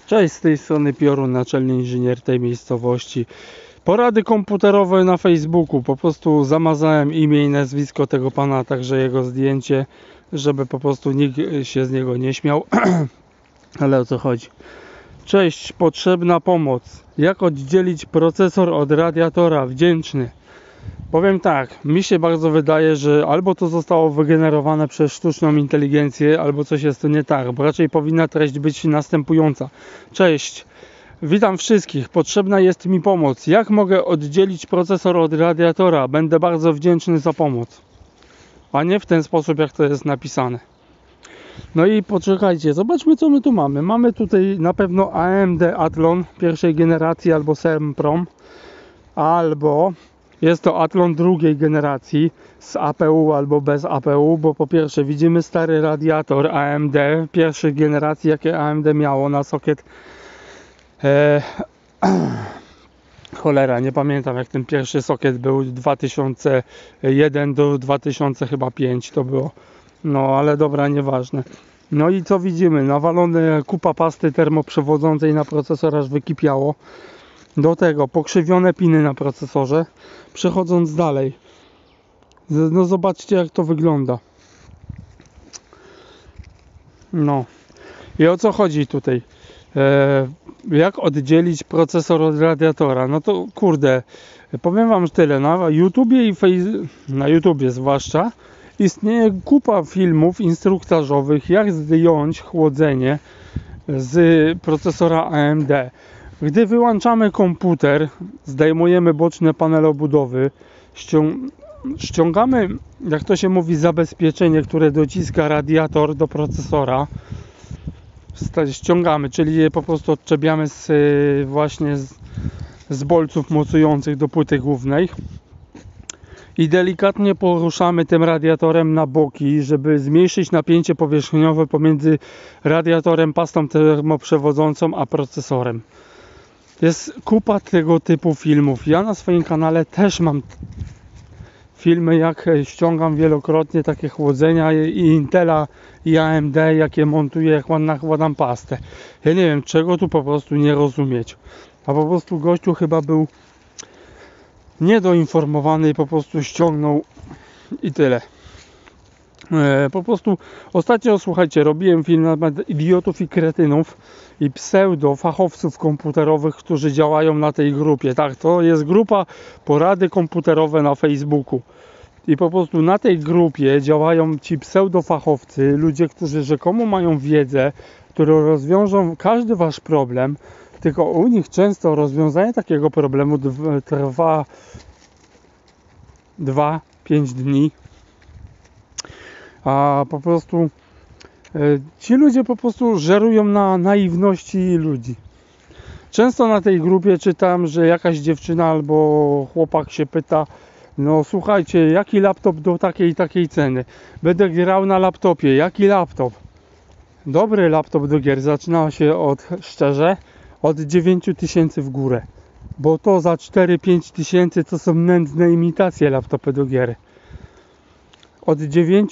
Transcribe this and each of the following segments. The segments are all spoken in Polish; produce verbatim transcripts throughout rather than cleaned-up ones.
Cześć, z tej strony Piorun, naczelny inżynier tej miejscowości. Porady komputerowe na Facebooku. Po prostu zamazałem imię i nazwisko tego pana, także jego zdjęcie, żeby po prostu nikt się z niego nie śmiał. Ale o co chodzi? Cześć, potrzebna pomoc. Jak oddzielić procesor od radiatora? Wdzięczny. Powiem tak, mi się bardzo wydaje, że albo to zostało wygenerowane przez sztuczną inteligencję, albo coś jest tu nie tak, bo raczej powinna treść być następująca. Cześć, witam wszystkich, potrzebna jest mi pomoc. Jak mogę oddzielić procesor od radiatora? Będę bardzo wdzięczny za pomoc. A nie w ten sposób, jak to jest napisane. No i poczekajcie, zobaczmy, co my tu mamy. Mamy tutaj na pewno A M D Athlon pierwszej generacji albo Semprom, albo jest to Athlon drugiej generacji z A P U albo bez A P U, bo po pierwsze widzimy stary radiator A M D pierwszej generacji, jakie A M D miało na sokiet. E, cholera, nie pamiętam, jak ten pierwszy sokiet był, dwa tysiące jeden do dwa tysiące piątego to było. No ale dobra, nieważne. No i co widzimy? Nawalone kupa pasty termoprzewodzącej na procesor, aż wykipiało. Do tego pokrzywione piny na procesorze. Przechodząc dalej, no zobaczcie, jak to wygląda. No i o co chodzi tutaj? E, jak oddzielić procesor od radiatora? No to kurde, powiem wam tyle. Na YouTubie i face... na YouTubie zwłaszcza istnieje kupa filmów instruktażowych, jak zdjąć chłodzenie z procesora A M D. Gdy wyłączamy komputer, zdejmujemy boczne panele obudowy, ściągamy, jak to się mówi, zabezpieczenie, które dociska radiator do procesora. Ściągamy, czyli je po prostu odczepiamy z, właśnie z, z bolców mocujących do płyty głównej. I delikatnie poruszamy tym radiatorem na boki, żeby zmniejszyć napięcie powierzchniowe pomiędzy radiatorem, pastą termoprzewodzącą a procesorem. Jest kupa tego typu filmów. Ja na swoim kanale też mam filmy, jak ściągam wielokrotnie takie chłodzenia i Intela i A M D, jakie montuję, jak nakładam pastę. Ja nie wiem, czego tu po prostu nie rozumieć. A po prostu gościu chyba był niedoinformowany i po prostu ściągnął i tyle. E, po prostu ostatnio, słuchajcie, robiłem film na temat idiotów i kretynów i pseudo fachowców komputerowych, którzy działają na tej grupie. Tak, to jest grupa porady komputerowe na Facebooku. I po prostu na tej grupie działają ci pseudo fachowcy, ludzie, którzy rzekomo mają wiedzę, które rozwiążą każdy wasz problem. Tylko u nich często rozwiązanie takiego problemu trwa dwa pięć dni. A po prostu e, ci ludzie po prostu żerują na naiwności ludzi. Często na tej grupie czytam, że jakaś dziewczyna albo chłopak się pyta: no słuchajcie, jaki laptop do takiej i takiej ceny? Będę grał na laptopie. Jaki laptop? Dobry laptop do gier zaczyna się od, szczerze, od dziewięć tysięcy w górę. Bo to za cztery pięć tysięcy to są nędzne imitacje laptopy do gier. Od dziewięć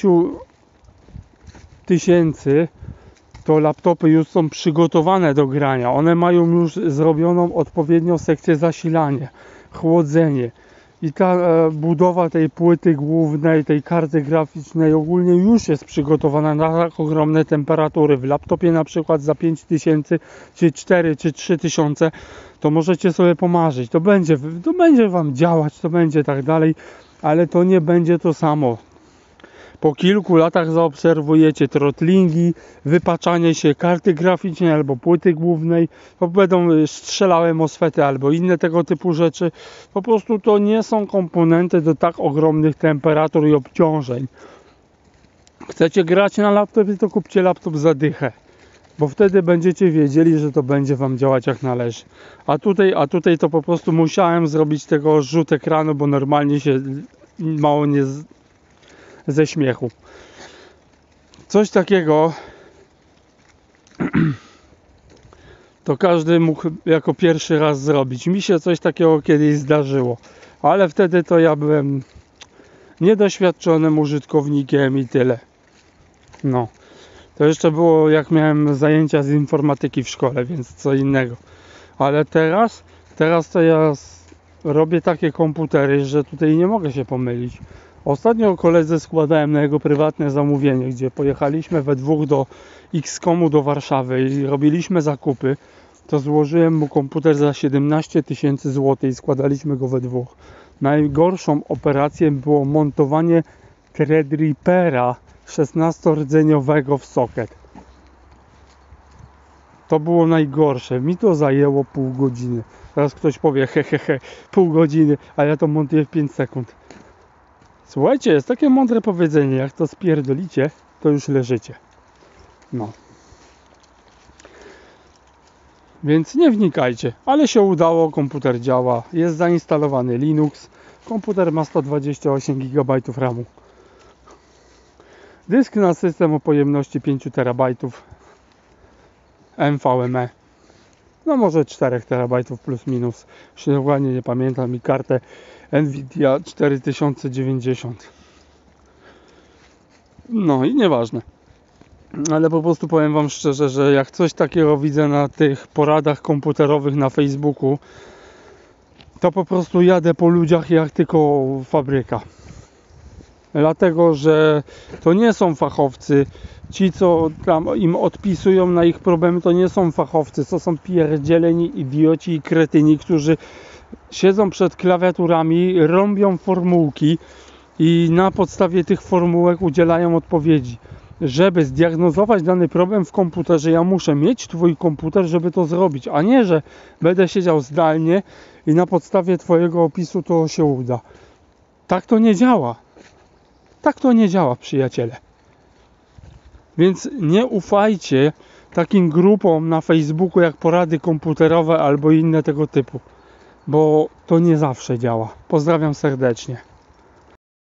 tysięcy to laptopy już są przygotowane do grania. One mają już zrobioną odpowiednią sekcję zasilania, chłodzenie. I ta e, budowa tej płyty głównej, tej karty graficznej ogólnie już jest przygotowana na tak ogromne temperatury. W laptopie na przykład za pięć tysięcy, czy cztery, czy trzy tysiące, to możecie sobie pomarzyć. To będzie, to będzie wam działać, to będzie tak dalej, ale to nie będzie to samo. Po kilku latach zaobserwujecie throttlingi, wypaczanie się karty graficznej albo płyty głównej, to będą strzelały mosfety albo inne tego typu rzeczy. Po prostu to nie są komponenty do tak ogromnych temperatur i obciążeń. Chcecie grać na laptopie, to kupcie laptop za dychę, bo wtedy będziecie wiedzieli, że to będzie wam działać jak należy. A tutaj, a tutaj to po prostu musiałem zrobić tego rzut ekranu, bo normalnie się mało nie z... ze śmiechu. Coś takiego to każdy mógł jako pierwszy raz zrobić. Mi się coś takiego kiedyś zdarzyło, ale wtedy to ja byłem niedoświadczonym użytkownikiem i tyle. No. To jeszcze było jak miałem zajęcia z informatyki w szkole, więc co innego. Ale teraz, teraz to ja robię takie komputery, że tutaj nie mogę się pomylić. Ostatnio koledze składałem na jego prywatne zamówienie, gdzie pojechaliśmy we dwóch do X komu do Warszawy i robiliśmy zakupy. To złożyłem mu komputer za siedemnaście tysięcy złotych i składaliśmy go we dwóch. Najgorszą operacją było montowanie Threadrippera szesnastorodzeniowego w socket. To było najgorsze. Mi to zajęło pół godziny. Teraz ktoś powie hehehe, he, he, pół godziny, a ja to montuję w pięć sekund. Słuchajcie, jest takie mądre powiedzenie, jak to spierdolicie, to już leżycie. No. Więc nie wnikajcie, ale się udało, komputer działa, jest zainstalowany Linux, komputer ma sto dwadzieścia osiem gigabajtów ramu. Dysk na system o pojemności pięć terabajtów N V M e. No może cztery terabajtów plus minus. Już dokładnie nie pamiętam. I kartę Nvidia cztery tysiące dziewięćdziesiąt. No i nieważne. Ale po prostu powiem wam szczerze, że jak coś takiego widzę na tych poradach komputerowych na Facebooku, to po prostu jadę po ludziach jak tylko fabryka. Dlatego, że to nie są fachowcy. Ci, co tam im odpisują na ich problemy, to nie są fachowcy. To są pierdzieleni idioci i kretyni, którzy siedzą przed klawiaturami, rąbią formułki i na podstawie tych formułek udzielają odpowiedzi. Żeby zdiagnozować dany problem w komputerze, ja muszę mieć twój komputer, żeby to zrobić, a nie, że będę siedział zdalnie i na podstawie twojego opisu to się uda. Tak to nie działa. Tak to nie działa, przyjaciele. Więc nie ufajcie takim grupom na Facebooku jak porady komputerowe albo inne tego typu, bo to nie zawsze działa. Pozdrawiam serdecznie.